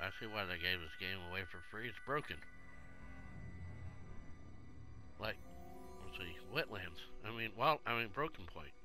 I see why they gave this game away for free. It's broken. Like, let's see, wetlands. Broken Point.